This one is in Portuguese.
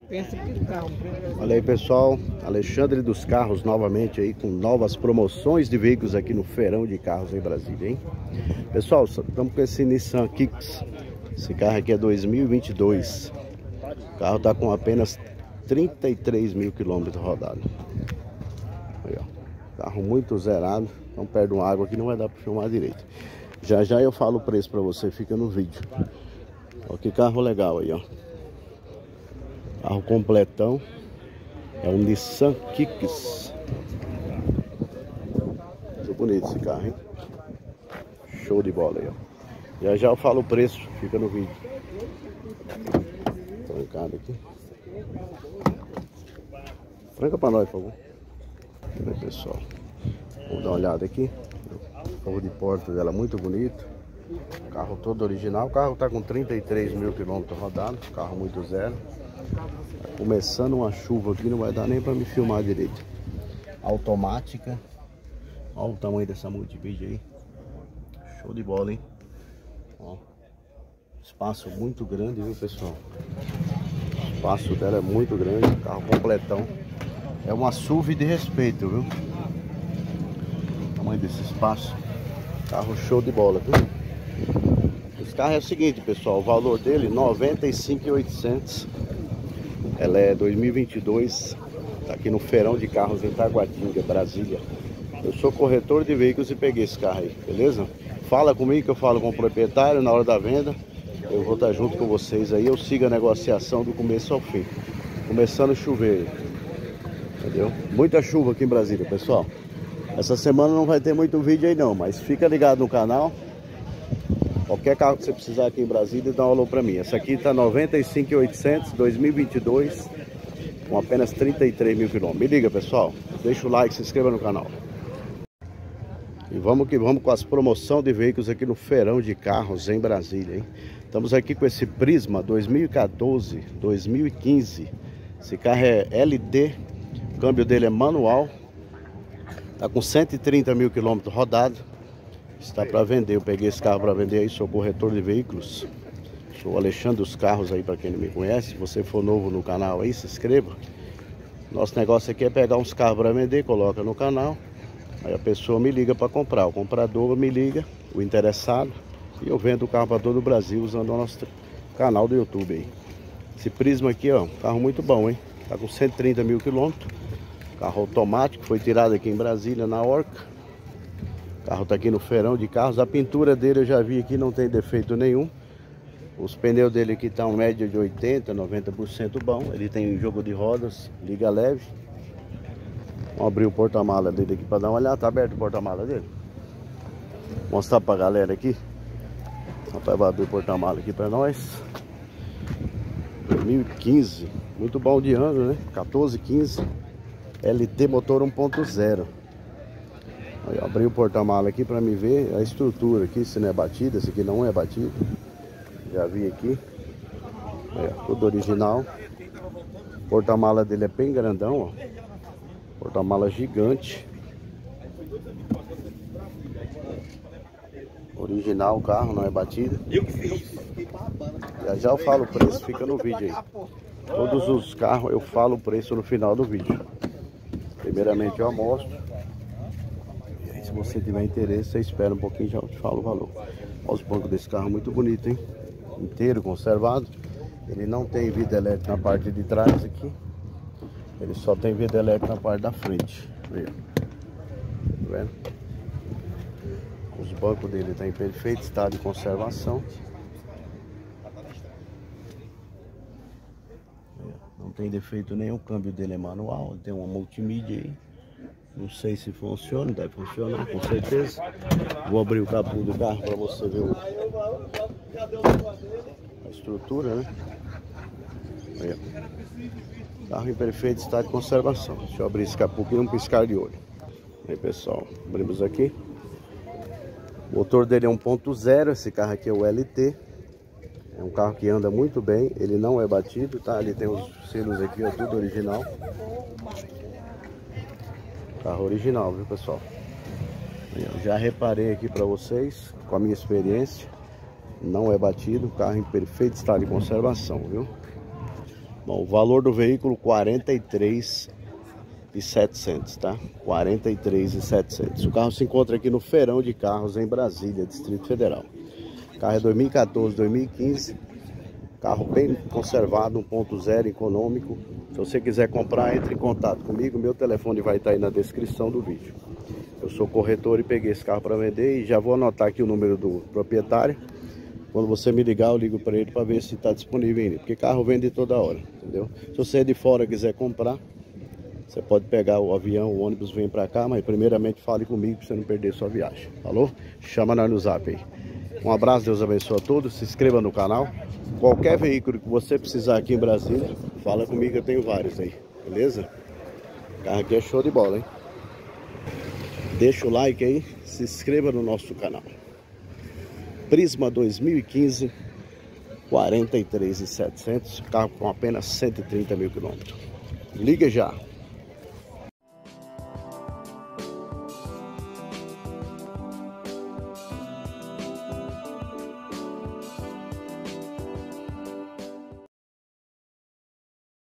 Olha aí, pessoal, Alexandre dos Carros novamente aí com novas promoções de veículos aqui no Feirão de Carros em Brasília, hein? Pessoal, estamos com esse Nissan Kicks. Esse carro aqui é 2022. O carro está com apenas 33 mil quilômetros rodados. Aí, ó, carro muito zerado. Não perde uma água aqui, não vai dar para filmar direito. Já já eu falo o preço para você, fica no vídeo. Ó, que carro legal aí, ó. Carro completão. É um Nissan Kicks. Muito bonito esse carro, hein? Show de bola aí, ó. Já já eu falo o preço, fica no vídeo. Trancado aqui. Tranca pra nós, por favor. Aí, pessoal. Vamos dar uma olhada aqui. O forro de porta dela muito bonito. Carro todo original. O carro tá com 33 mil quilômetros rodados. Carro muito zero. Tá começando uma chuva aqui, não vai dar nem pra me filmar direito. Automática. Olha o tamanho dessa multimídia aí. Show de bola, hein? Ó, espaço muito grande, viu, pessoal? O espaço dela é muito grande. Carro completão. É uma SUV de respeito, viu? O tamanho desse espaço. Carro show de bola, viu? Esse carro é o seguinte, pessoal. O valor dele é 95.800. Ela é 2022. Tá aqui no Feirão de Carros em Taguatinga, Brasília. Eu sou corretor de veículos e peguei esse carro aí, beleza? Fala comigo que eu falo com o proprietário na hora da venda. Eu vou estar junto com vocês aí. Eu sigo a negociação do começo ao fim. Começando a chover. Entendeu? Muita chuva aqui em Brasília, pessoal. Essa semana não vai ter muito vídeo aí não, mas fica ligado no canal. Qualquer carro que você precisar aqui em Brasília, dá um alô pra mim. Essa aqui tá 95.800, 2022, com apenas 33 mil quilômetros. Me liga, pessoal. Deixa o like, se inscreva no canal. E vamos que vamos com as promoções de veículos aqui no Feirão de Carros em Brasília, hein? Estamos aqui com esse Prisma 2014, 2015. Esse carro é LT, o câmbio dele é manual. Tá com 130 mil quilômetros rodados. Está para vender, eu peguei esse carro para vender aí, sou corretor de veículos. Sou Alexandre dos Carros aí, para quem não me conhece. Se você for novo no canal aí, se inscreva. Nosso negócio aqui é pegar uns carros para vender, coloca no canal. Aí a pessoa me liga para comprar, o comprador me liga, o interessado. E eu vendo o carro para todo o Brasil usando o nosso canal do YouTube aí. Esse Prisma aqui, ó, carro muito bom, hein? Tá com 130 mil quilômetros. Carro automático, foi tirado aqui em Brasília, na Orca. O carro tá aqui no Feirão de Carros. A pintura dele eu já vi aqui, não tem defeito nenhum. Os pneus dele aqui estão média de 80%, 90% bom. Ele tem jogo de rodas, liga leve. Vamos abrir o porta-mala dele aqui para dar uma olhada. Tá aberto o porta-mala dele? Vou mostrar pra galera aqui. O rapaz vai abrir o porta-mala aqui para nós. 2015. Muito bom de ano, né? 14, 15. LT motor 1.0. Abri o porta-mala aqui para me ver a estrutura aqui, se não é batida. Esse aqui não é batido. Já vi aqui. Tudo original. O porta-mala dele é bem grandão, ó. Porta-mala gigante. Original o carro, não é batido. Já já eu falo o preço, fica no vídeo aí. Todos os carros eu falo o preço no final do vídeo. Primeiramente eu mostro. E aí, se você tiver interesse, você espera um pouquinho, já eu te falo o valor. Olha os bancos desse carro, muito bonito, hein? Inteiro, conservado. Ele não tem vidro elétrico na parte de trás aqui. Ele só tem vidro elétrico na parte da frente. Aí, tá vendo? Os bancos dele estão em perfeito estado de conservação. Não tem defeito nenhum, o câmbio dele é manual, tem uma multimídia aí. Não sei se funciona, deve funcionar com certeza. Vou abrir o capô do carro para você ver a estrutura, né? Aí, carro em perfeito estado de conservação. Deixa eu abrir esse capô aqui, um piscar de olho. Aí, pessoal, abrimos aqui. O motor dele é 1.0, esse carro aqui é o LT. É um carro que anda muito bem, ele não é batido, tá? Ele tem os selos aqui, ó, tudo original. Carro original, viu, pessoal? Eu já reparei aqui para vocês, com a minha experiência, não é batido, carro em perfeito estado de conservação, viu? Bom, o valor do veículo 43.700, tá? 43.700. O carro se encontra aqui no Feirão de Carros em Brasília, Distrito Federal. O carro é 2014, 2015. Carro bem conservado, 1.0 econômico. Se você quiser comprar, entre em contato comigo. Meu telefone vai estar aí na descrição do vídeo. Eu sou corretor e peguei esse carro para vender e já vou anotar aqui o número do proprietário. Quando você me ligar, eu ligo para ele para ver se está disponível ainda. Porque carro vende toda hora, entendeu? Se você é de fora e quiser comprar, você pode pegar o avião, o ônibus, vem para cá. Mas primeiramente fale comigo para você não perder sua viagem. Falou? Chama nós no zap aí. Um abraço, Deus abençoe a todos. Se inscreva no canal. Qualquer veículo que você precisar aqui em Brasília, fala comigo, eu tenho vários aí. Beleza? O carro aqui é show de bola, hein? Deixa o like aí. Se inscreva no nosso canal. Prisma 2015, 43.700, carro com apenas 130 mil quilômetros. Liga já!